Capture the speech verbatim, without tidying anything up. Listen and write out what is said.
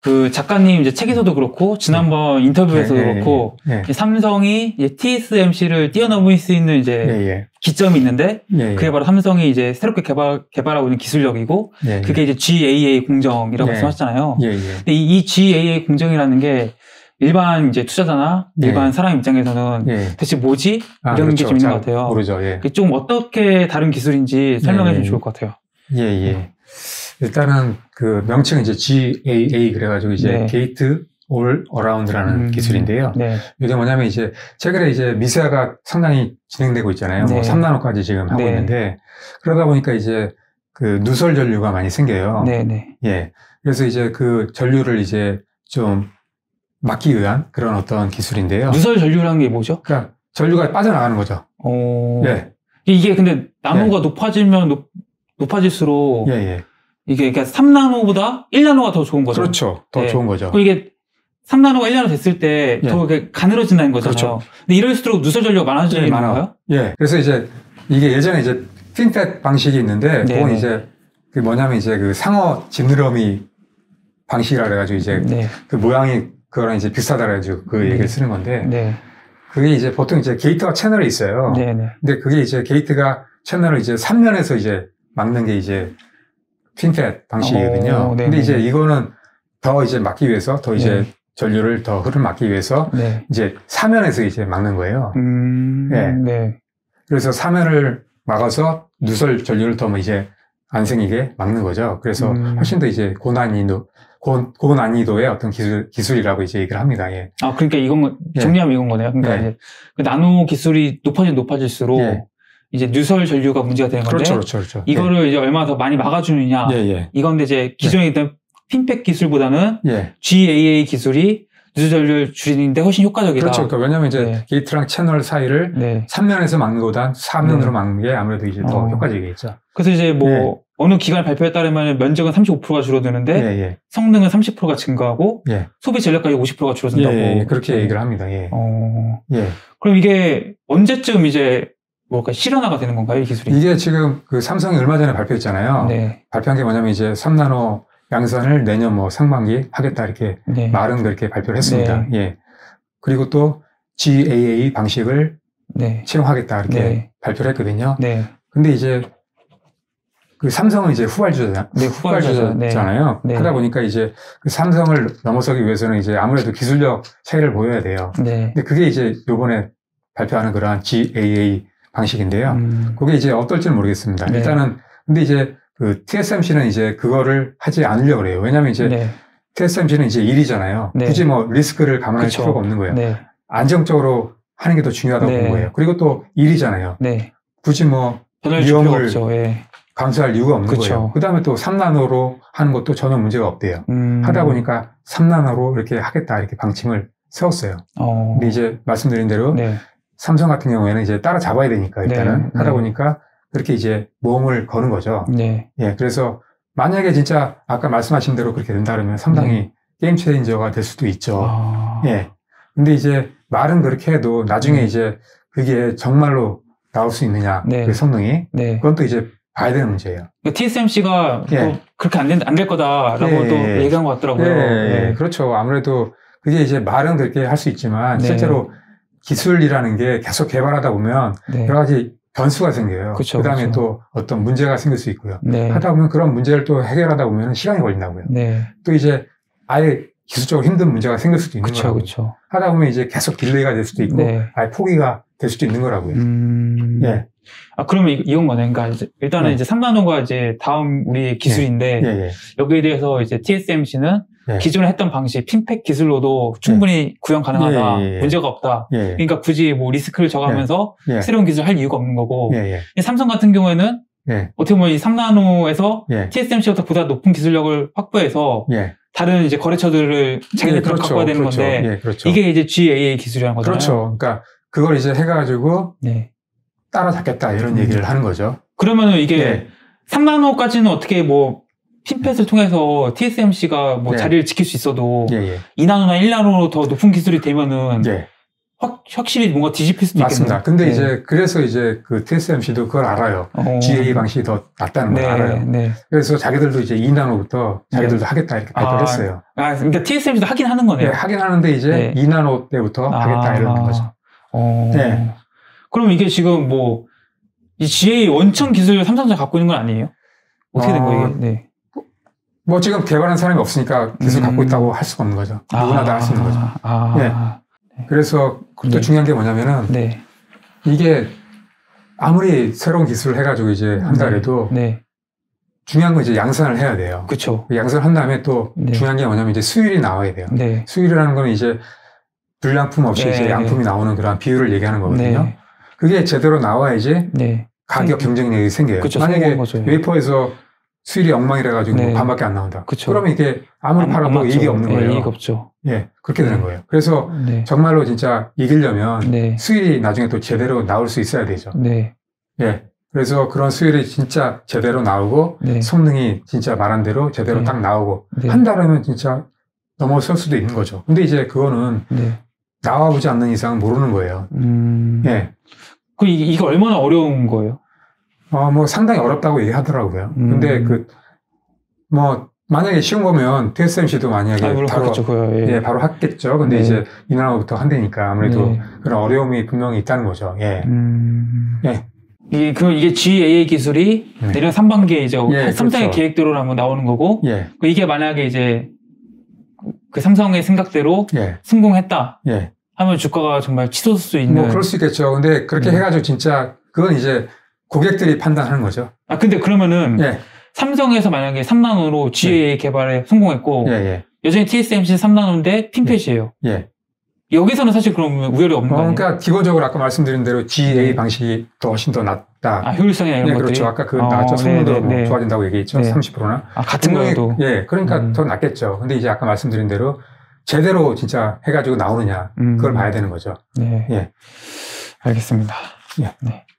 그 작가님 이제 책에서도 그렇고 지난번 네. 인터뷰에서도 네, 그렇고 네, 네. 삼성이 이제 티에스엠씨를 뛰어넘을 수 있는 이제 네, 네. 기점이 있는데 네, 그게 바로 삼성이 이제 새롭게 개발 개발하고 있는 기술력이고 네, 그게 이제 지에이에이 공정이라고 네. 말씀하셨잖아요. 네, 네. 근데 이, 이 지에이에이 공정이라는 게 일반 이제 투자자나 네. 일반 사람 입장에서는 네. 대체 뭐지? 아, 이런 그렇죠. 게 좀 있는 잘 것 같아요. 모르죠. 예. 좀 어떻게 다른 기술인지 설명해 주면 예. 좋을 것 같아요. 예, 예. 일단은 그 명칭은 이제 지에이에이 그래가지고 이제 네. 게이트 올 어라운드라는 음, 기술인데요. 네. 이게 뭐냐면 이제 최근에 이제 미세화가 상당히 진행되고 있잖아요. 네. 뭐 삼 나노까지 지금 하고 네. 있는데 그러다 보니까 이제 그 누설 전류가 많이 생겨요. 네, 네. 예. 그래서 이제 그 전류를 이제 좀 막기 위한 그런 어떤 기술인데요. 누설 전류라는 게 뭐죠? 그러니까 전류가 빠져나가는 거죠. 어... 예. 이게 근데 나노가 예. 높아지면 높, 높아질수록 예, 예. 이게 그러니까 삼 나노보다 일 나노가 더 좋은 거죠. 그렇죠. 더 네. 좋은 거죠. 그리고 이게 삼 나노가 일 나노 됐을 때 더 예. 가늘어진다는 거잖아요. 그렇죠. 근데 이럴수록 누설 전류가 많아지는 예, 많아. 건가요? 예. 그래서 이제 이게 예전에 이제 핀팻 방식이 있는데 네. 그건 이제 그 뭐냐면 이제 그 상어 지느러미 방식이라 그래가지고 이제 네. 그 모양이 그거랑 이제 비슷하다 그래가지고 그 네. 얘기를 쓰는 건데 네. 그게 이제 보통 이제 게이트가 채널이 있어요. 네, 네. 근데 그게 이제 게이트가 채널을 이제 삼 면에서 이제 막는 게 이제 핀팻 방식이거든요. 오, 네, 근데 네. 이제 이거는 더 이제 막기 위해서 더 이제 네. 전류를 더 흐름 막기 위해서 네. 이제 사면에서 이제 막는 거예요. 음, 예. 네. 그래서 사면을 막아서 누설 전류를 더 뭐 이제 안 생기게 막는 거죠. 그래서 음. 훨씬 더 이제 고난이도, 고, 고난이도의 어떤 기술, 기술이라고 이제 얘기를 합니다. 예. 아, 그러니까 이건, 예. 정리하면 이건 거네요. 그러니까 예. 이제 그 나노 기술이 높아지면 높아질수록 예. 이제 누설 전류가 문제가 되는 건데 그렇죠, 그렇죠, 그렇죠. 이거를 이제 얼마나 더 많이 막아주느냐. 예, 예. 이건데 이제 기존에 있던 핀팻 기술보다는 예. 지에이에이 기술이 누설 전류를 줄이는데 훨씬 효과적이다. 그렇죠. 그러니까 왜냐면 이제 네. 게이트랑 채널 사이를 네. 삼 면에서 막는 것보다 사 면으로 네. 막는 게 아무래도 이제 더 어. 효과적이겠죠. 그래서 이제 뭐 예. 어느 기관 발표에 따르면 면적은 삼십오 퍼센트가 줄어드는데 예, 예. 성능은 삼십 퍼센트가 증가하고 예. 소비 전력까지 오십 퍼센트가 예, 줄어든다고. 예, 예. 그렇게 네. 얘기를 합니다. 예. 어. 예. 그럼 이게 언제쯤 이제 뭘까 실현화가 되는 건가요, 이 기술이? 이게 지금 그 삼성이 얼마 전에 발표했잖아요. 네. 발표한 게 뭐냐면 이제 삼 나노 양산을 내년 뭐 상반기 하겠다 이렇게 네. 말은 그렇게 발표를 했습니다. 네. 예. 그리고 또 지에이에이 방식을 네. 채용하겠다 이렇게 네. 발표를 했거든요. 네. 근데 이제 그 삼성은 이제 후발주자, 네, 후발주자. 후발주자잖아요. 네. 하다 보니까 이제 그 삼성을 넘어서기 위해서는 이제 아무래도 기술력 차이를 보여야 돼요. 네. 근데 그게 이제 요번에 발표하는 그러한 지에이에이 방식인데요. 음. 그게 이제 어떨지는 모르겠습니다. 네. 일단은 근데 이제 그 티에스엠씨는 이제 그거를 하지 않으려고 그래요. 왜냐하면 이제 네. 티에스엠씨는 이제 일이잖아요. 네. 굳이 뭐 리스크를 감안할 그쵸. 필요가 없는 거예요. 네. 안정적으로 하는 게 더 중요하다고 네. 보는 거예요. 그리고 또 일이잖아요. 네. 굳이 뭐 변할 필요가 위험을 없죠. 예. 감수할 이유가 없는 그쵸. 거예요. 그 다음에 또 삼 나노로 하는 것도 전혀 문제가 없대요. 음. 하다 보니까 삼 나노로 이렇게 하겠다 이렇게 방침을 세웠어요. 어. 근데 이제 말씀드린 대로 네. 삼성 같은 경우에는 이제 따라잡아야 되니까 일단은 네. 하다 네. 보니까 그렇게 이제 모험을 거는 거죠. 네. 예, 그래서 만약에 진짜 아까 말씀하신 대로 그렇게 된다 그러면 상당히 네. 게임 체인저가 될 수도 있죠. 아. 예. 근데 이제 말은 그렇게 해도 나중에 네. 이제 그게 정말로 나올 수 있느냐, 네. 그 성능이. 네. 그건 또 이제 봐야 되는 문제예요. 그러니까 티에스엠씨가 예. 뭐 그렇게 안, 된, 안 될 거다라고 예. 또 얘기한 것 같더라고요. 예, 네. 그렇죠. 아무래도 그게 이제 말은 그렇게 할 수 있지만 네. 실제로 기술이라는 게 계속 개발하다 보면 네. 여러 가지 변수가 생겨요. 그쵸, 그 다음에 그쵸. 또 어떤 문제가 생길 수 있고요. 네. 하다 보면 그런 문제를 또 해결하다 보면 시간이 걸린다고요. 네. 또 이제 아예 기술적으로 힘든 문제가 생길 수도 있는 그쵸, 거라고요. 그쵸. 하다 보면 이제 계속 딜레이가 될 수도 있고 네. 아예 포기가 될 수도 있는 거라고요. 음. 예. 아, 그러면 이, 이건 거네. 그러니까 이제 일단은 네. 이제 삼 나노가 이제 다음 우리 기술인데 예, 예. 여기에 대해서 이제 티에스엠씨는 예. 기존에 했던 방식 핀팻 기술로도 충분히 구현 가능하다. 예, 예, 예. 문제가 없다. 예, 예. 그러니까 굳이 뭐 리스크를 져가면서 예. 새로운 기술을 할 이유가 없는 거고. 예, 예. 근데 삼성 같은 경우에는 예. 어떻게 보면 이 삼 나노에서 예. 티에스엠씨보다 보다 높은 기술력을 확보해서 예. 다른 이제 거래처들을 자기네들 예, 그렇죠. 갖고 와야 되는 그렇죠. 건데 예, 그렇죠. 이게 이제 지에이에이 기술이라는 거잖아요. 그렇죠. 그러니까 그걸 이제 해가지고 네. 따라잡겠다 이런 음. 얘기를 하는 거죠. 그러면은 이게 예. 삼 나노까지는 어떻게 뭐 핀팻을 통해서 티에스엠씨가 뭐 예. 자리를 지킬 수 있어도 예, 예. 이 나노나 일 나노로 더 높은 기술이 되면은 예. 확, 확실히 뭔가 뒤집힐 수도 맞습니다. 있겠네요. 근데 네. 이제 그래서 이제 그 티에스엠씨도 그걸 알아요. 어. 지에이이 방식이 더 낫다는 걸 네, 알아요. 네. 그래서 자기들도 이제 이 나노부터 자기들도 하겠다 이렇게 발표를 아, 했어요. 아, 그러니까 티에스엠씨도 하긴 하는 거네요. 네, 하긴 하는데 이제 네. 이 나노 때부터 아. 하겠다 이러는 거죠. 어. 네. 그럼 이게 지금 뭐, 이 지에이이 원천 기술을 삼성전자 갖고 있는 건 아니에요? 어떻게 된 어, 거예요, 이게? 네. 뭐 지금 개발한 사람이 없으니까 기술 음. 갖고 있다고 할 수가 없는 거죠. 누구나 다 할 수 있는 거죠. 아, 네. 그래서 또 네. 중요한 게 뭐냐면은 네. 이게 아무리 새로운 기술을 해가지고 이제 한다 해도 네. 중요한 건 이제 양산을 해야 돼요. 그쵸. 양산을 한 다음에 또 네. 중요한 게 뭐냐면 이제 수율이 나와야 돼요. 네. 수율이라는 건 이제 불량품 없이 네. 이제 양품이 나오는 그런 비율을 얘기하는 거거든요. 네. 그게 제대로 나와야지 네. 가격 경쟁력이 생겨요. 그쵸, 만약에 성공한 거죠. 웨이퍼에서 수율이 엉망이라가지고 네. 반밖에 안 나온다. 그쵸. 그러면 이게 아무리 안- 팔아도 안 맞죠. 이익이 없는 네, 거예요. 이익 없죠. 예, 그렇게 되는 거예요. 그래서 네. 정말로 진짜 이기려면 네. 수율이 나중에 또 제대로 나올 수 있어야 되죠. 네. 예. 그래서 그런 수율이 진짜 제대로 나오고 네. 성능이 진짜 말한 대로 제대로 네. 딱 나오고 네. 한다면 진짜 넘어설 수도 있는 거죠. 근데 이제 그거는 네. 나와보지 않는 이상 모르는 거예요. 음. 예. 그, 이게, 이게 얼마나 어려운 거예요? 어, 뭐 상당히 어렵다고 얘기하더라고요. 음. 근데 그, 뭐, 만약에 쉬운 거면 티에스엠씨도 만약에 아, 물론 바로, 그렇죠. 그, 예. 예, 바로 했겠죠. 근데 네. 이제 이 나라부터 한다니까 아무래도 네. 그런 어려움이 분명히 있다는 거죠. 예. 음. 예. 이, 그, 이게 지에이이 기술이 네. 내년 상반기에 이제 예, 삼성의 그렇죠. 계획대로 나오는 거고, 예. 그 이게 만약에 이제 그 삼성의 생각대로 예. 성공했다 예. 하면 주가가 정말 치솟을 수 있는. 뭐 그럴 수 있겠죠. 근데 그렇게 네. 해가지고 진짜 그건 이제 고객들이 판단하는 거죠. 아, 근데 그러면은 예. 삼성에서 만약에 삼 나노로 지에이이 개발에 성공했고, 예. 예. 여전히 티에스엠씨 삼 나노인데 핀펫이에요. 예. 여기서는 사실 그럼 우열이 없는 어, 거 아니에요? 그러니까 기본적으로 아까 말씀드린 대로 지에이이 네. 방식이 더 훨씬 더 낫다. 아, 효율성이나 이런 네, 것들이. 그렇죠. 아까 그 어, 나왔죠. 성능도 네, 뭐 네, 네. 좋아진다고 얘기했죠. 네. 삼십 퍼센트나. 아, 같은 분명히, 거여도. 예, 그러니까 음. 더 낫겠죠. 근데 이제 아까 말씀드린 대로 제대로 진짜 해가지고 나오느냐, 음. 그걸 봐야 되는 거죠. 네. 예. 알겠습니다. 예. 네.